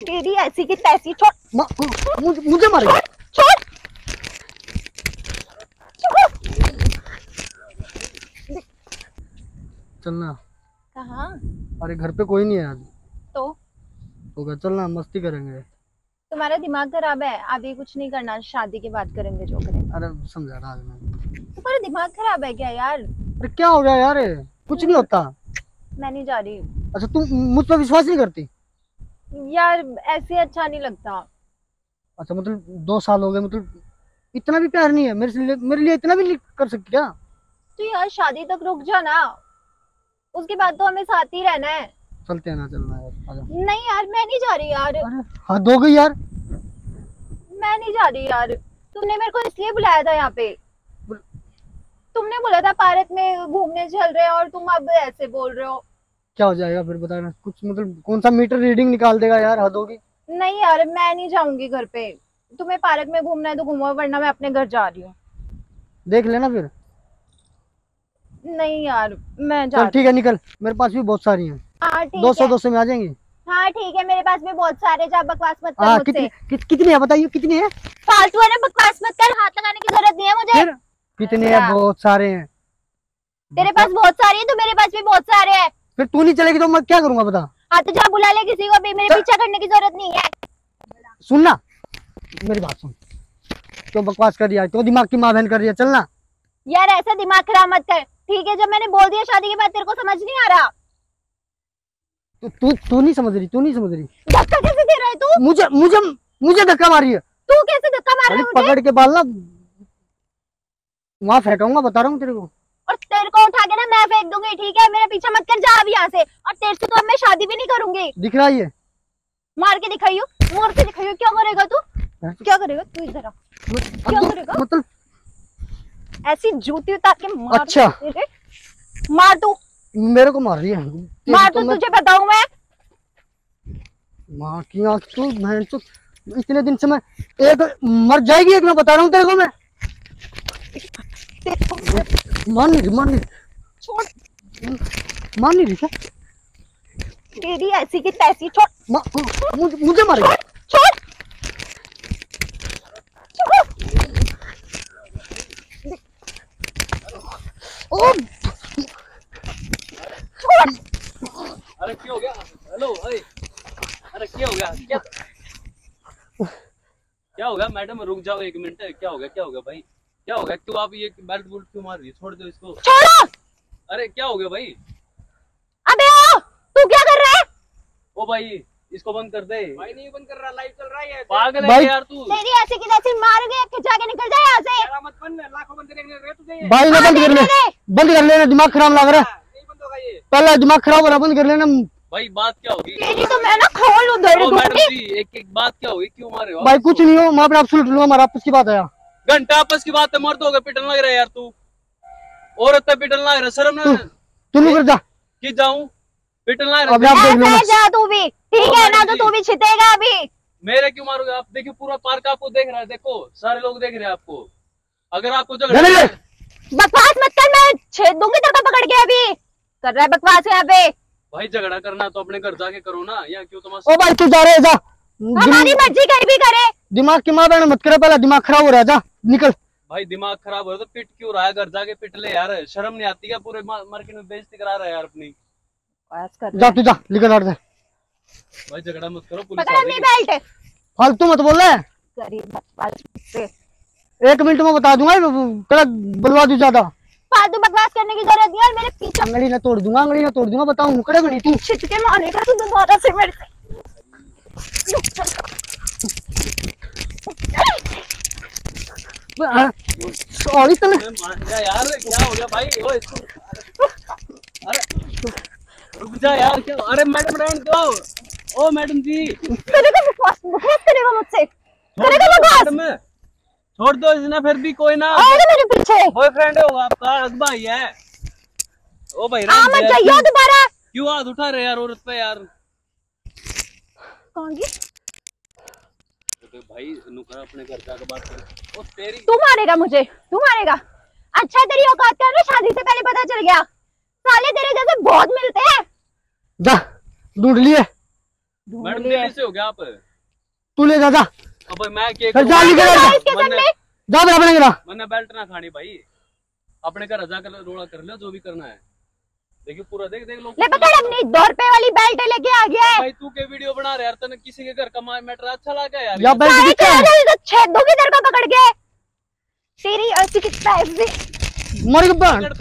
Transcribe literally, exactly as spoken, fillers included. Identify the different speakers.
Speaker 1: तेरी ऐसी की तैसी। छोड़
Speaker 2: मुझे, मुझे मारे।
Speaker 1: छोड़
Speaker 2: चलना।
Speaker 1: कहाँ?
Speaker 2: अरे घर पे कोई नहीं है आज।
Speaker 1: तो
Speaker 2: होगा, चलना मस्ती करेंगे।
Speaker 1: तुम्हारा दिमाग खराब है, अभी कुछ नहीं करना, शादी के बाद करेंगे जो करेंगे।
Speaker 2: अरे समझा रहा आज मैं।
Speaker 1: तुम्हारा दिमाग खराब है क्या यार?
Speaker 2: अरे क्या हो गया यार, कुछ नहीं होता।
Speaker 1: मैं नहीं जा रही।
Speaker 2: अच्छा तुम मुझ पर विश्वास नहीं करती?
Speaker 1: यार ऐसे अच्छा नहीं लगता।
Speaker 2: अच्छा मतलब दो साल हो गए, मतलब इतना भी प्यार नहीं है मेरे से? मेरे लिए इतना भी नहीं कर सकती क्या?
Speaker 1: तो यार शादी तक रुक जा ना, उसके बाद तो हमें साथ ही रहना है।
Speaker 2: चलते हैं ना, चलना यार, आजा।
Speaker 1: नहीं यार मैं नहीं जा रही यार।
Speaker 2: अरे हद हो गई यार।
Speaker 1: मैं नहीं जा रही यार, तुमने मेरे को इसलिए बुलाया था यहाँ पे। तुमने बोला था पार्क में घूमने चल रहे हैं और तुम अब ऐसे बोल रहे हो।
Speaker 2: क्या हो जाएगा फिर बताना कुछ, मतलब कौन सा मीटर रीडिंग निकाल देगा यार, हद होगी।
Speaker 1: नहीं यार मैं नहीं जाऊंगी घर पे। तुम्हें पार्क में घूमना है तो घूमो, वरना मैं अपने घर जा रही हूँ।
Speaker 2: देख लेना फिर।
Speaker 1: नहीं यार मैं जा
Speaker 2: चल
Speaker 1: रही
Speaker 2: ठीक है, निकल, मेरे पास भी बहुत सारी हैं।
Speaker 1: हूँ। हाँ ठीक
Speaker 2: दो सौ
Speaker 1: है।
Speaker 2: दो सौ में आ जाएंगी।
Speaker 1: हाँ ठीक है, मेरे पास भी बहुत सारे, जा बकवास मत कर
Speaker 2: हाँ
Speaker 1: मुझसे।
Speaker 2: कितनी कि, कितनी है बताइए, कितनी है?
Speaker 1: फालतू है ना, बकवास मत कर, हाथ लगाने की जरूरत नहीं है मुझे।
Speaker 2: फिर कितने हैं? बहुत सारे हैं।
Speaker 1: तेरे पास बहुत सारी है तो मेरे पास भी बहुत सारे हैं।
Speaker 2: फिर तू नहीं चलेगी तो मैं क्या करूंगा बता?
Speaker 1: हाँ तो जा बुला ले किसी को भी, मेरे पीछा करने की जरूरत नहीं है।
Speaker 2: सुनना मेरी बात सुन, क्यों बकवास कर रही है, क्यों दिमाग की माँ बहन कर रही है? चलना
Speaker 1: यार ऐसा दिमाग खराब मत कर, ठीक है? जब मैंने बोल दिया शादी के बाद तेरे को समझ नहीं आ रहा।
Speaker 2: तू तू तू नहीं समझ रही, तू नहीं समझ रही।
Speaker 1: धक्का कैसे दे रहा है तू?
Speaker 2: मुझे मुझे मुझे धक्का मारी है।
Speaker 1: तू कैसे धक्का मार रहा है मुझे?
Speaker 2: पकड़ के बाल ना वहां फेंकाऊंगा, बता रहा हूँ तेरे को।
Speaker 1: और तेरे को उठा के ना मैं फेंक दूंगी, ठीक है? मेरा पीछा मत कर, जा अब यहाँ से। और तेरे से तो अब मैं शादी भी नहीं करूंगी।
Speaker 2: दिख रहा है ये?
Speaker 1: मार के दिखाइयो, मार के दिखाइयो। क्या करेगा तू? क्या करेगा तू? इधर आ। क्या करेगा?
Speaker 2: मतलब
Speaker 1: ऐसी जूती उतार के मार।
Speaker 2: अच्छा
Speaker 1: तेरे मार तू,
Speaker 2: मेरे को मार रही है?
Speaker 1: मार तो तुझे बताऊं मैं।
Speaker 2: माँ की आँख तू, बहन तू, इतने दिन से मैं एक मर जाएगी, एक मैं बता रहा हूँ तेरे को। मैं मान नहीं रही, मान नहीं
Speaker 1: छोड़,
Speaker 2: मान नहीं रही क्या?
Speaker 1: तेरी ऐसी की तैसी। छोड़
Speaker 2: मुझे, मुझे मारेगा।
Speaker 1: छोड़
Speaker 2: ओ छोड़।
Speaker 3: अरे क्या हो गया? हेलो, अरे क्या हो गया? क्या क्या हो गया मैडम? रुक जाओ एक मिनट। क्या हो गया? क्या हो गया भाई? क्या हो गया? क्यों आप ये बेल्ट बुल्ट क्यों मार रही है? छोड़ दो इसको।
Speaker 1: छोड़ो।
Speaker 3: अरे क्या हो गया भाई?
Speaker 1: अबे ओ, तू क्या कर रहा है?
Speaker 3: ओ भाई इसको बंद कर दे।
Speaker 4: भाई नहीं बंद कर रहा, लाइव चल रहा है।
Speaker 3: पागल है
Speaker 2: भाई
Speaker 3: यार तू।
Speaker 1: तेरी ऐसी की तैसी मारोगे, खिंचा के निकल जाए यहाँ से।
Speaker 4: यार मत बंद, लाखों बंदे देखने रहे तुझे।
Speaker 2: भाई ना बंद कर ले, बंद कर लेना, दिमाग खराब लग रहा है।
Speaker 4: नहीं बंद होगा ये।
Speaker 2: पहला दिमाग खराब हो रहा, बंद कर लेना।
Speaker 3: भाई बात क्या होगी?
Speaker 1: तेरी तो मैं ना खोल उधर
Speaker 3: ओ मैडम
Speaker 1: दूंगी।
Speaker 3: जी, एक एक बात क्या होगी? क्यों मारे हो?
Speaker 2: भाई कुछ नहीं हो, मैं अपने आप सुलट लूंगा, हमारा आपस की बात है।
Speaker 3: घंटा आपस की बात है, मर्द हो गए पिटन लग रहा है यार तू। औरत पे पिटन लग रहा है, शर्म ना?
Speaker 2: तू नहीं कर जा।
Speaker 3: कि जाऊं? पिटन लग
Speaker 2: अब
Speaker 3: रहा
Speaker 2: आप
Speaker 3: है।
Speaker 2: देख लो
Speaker 1: ऐसा
Speaker 2: ना।
Speaker 1: है, जा तू भी, ठीक
Speaker 3: ओ
Speaker 1: है ना?
Speaker 3: मैडम
Speaker 1: तो
Speaker 3: जी।
Speaker 1: तू भी छितेगा अभी।
Speaker 3: मेरे क्यों मारोगे आप? देखिए पूरा पार्क आपको देख रहा है, देखो सारे लोग देख रहे हैं आपको। अगर आपको
Speaker 2: नहीं,
Speaker 3: झगड़ा
Speaker 2: नहीं।
Speaker 1: बकवास मत कर, मैं छेद दूंगी तेरे को पकड़ के। अभी कर रहा है बकवास यहाँ पे।
Speaker 3: भाई झगड़ा करना तो अपने घर जाके करो ना, या क्यों तुम्हारा?
Speaker 2: ओ भाई तू जा रहे जा।
Speaker 1: हमारी मर्जी कहीं भी करे।
Speaker 2: दिमाग की माँ बहन मत करे, पहला दिमाग खराब हो रहा है, जा निकल।
Speaker 3: भाई दिमाग खराब हो रहा है तो पिट क्यों रहा है? घर जाके पिट ले यार, शर्म नहीं आती क्या? पूरे मार्केट में बेइज्जती करा रहा है यार अपनी।
Speaker 2: जा तू जा, निकल आठ से।
Speaker 3: भाई झगड़ा मत करो, पुलिस
Speaker 1: पकड़
Speaker 3: आ
Speaker 1: अपनी
Speaker 3: जाएगी।
Speaker 1: बेल्ट।
Speaker 2: फालतू मत बोल रहा है।
Speaker 1: गरीब बकवास से।
Speaker 2: एक मिनट में बता दूंगा, कड़क बुलवा दू ज्यादा।
Speaker 1: फालतू बकवास करने की जरूरत नहीं है, और मेरे पीछे
Speaker 2: अंगड़ी ना तोड़ दूंगा, अंगड़ी ना तोड़ दूंगा, बताऊं कड़क नहीं तू।
Speaker 1: छिटके मारेगा तू दोबारा से मेरे से।
Speaker 2: सॉरी तुम्हें।
Speaker 3: मैं मान जा यार, क्या हो गया भाई? ओ इसको अरे रुक जा यार। क्या? अरे मैडम रहने दो। ओ मैडम जी,
Speaker 1: करेगा बकवास, बकवास करेगा मुझसे,
Speaker 3: छोड़
Speaker 1: करेगा
Speaker 3: दो
Speaker 1: बकवास।
Speaker 3: मैडम, छोड़ दो इसने, फिर भी कोई ना
Speaker 1: आएगा मेरे पीछे।
Speaker 3: बॉयफ्रेंड होगा आपका, अगबा ही है। ओ भाई
Speaker 1: आ मत जाइए दोबारा।
Speaker 3: क्यों हाथ उठा रहे यार औरत पे यार?
Speaker 1: कौन जी?
Speaker 3: तो भाई नुकरा अपने घर जाकर बात कर। ओ तेरी,
Speaker 1: तू मारेगा मुझे, तू मारेगा? अच्छा तेरी औकात क्या है? शादी से पहले पता चल गया। साले तेरे जैसे बहुत मिलते हैं।
Speaker 2: जा ढूंढ लिए।
Speaker 1: ढूंढ
Speaker 3: मैडम
Speaker 1: लिए।
Speaker 3: दिल्ली से हो गया आप?
Speaker 2: तू ले जा जा
Speaker 3: अब मैं के
Speaker 2: चल जा लेके जा
Speaker 1: इसके साथ
Speaker 3: मैंने
Speaker 1: में
Speaker 2: जा बड़ा बनेगा
Speaker 3: मैंने बेल्ट ना खानी भाई, अपने घर जा कर रोड़ा कर लो जो भी करना है। देखिए पूरा देख देख लो
Speaker 1: ले पकड़ अपनी दो रुपए वाली बेल्ट लेके आ गया है।
Speaker 3: भाई तू के वीडियो बना रहे यार, तने किसी के घर का मैटर अच्छा लगा यार?
Speaker 2: या बेल्ट
Speaker 1: सारे
Speaker 2: दिखा है
Speaker 1: चैनल तो छेद दूंगी तेरे को पकड़ के। तेरी अस्सी कितना है
Speaker 2: मर गया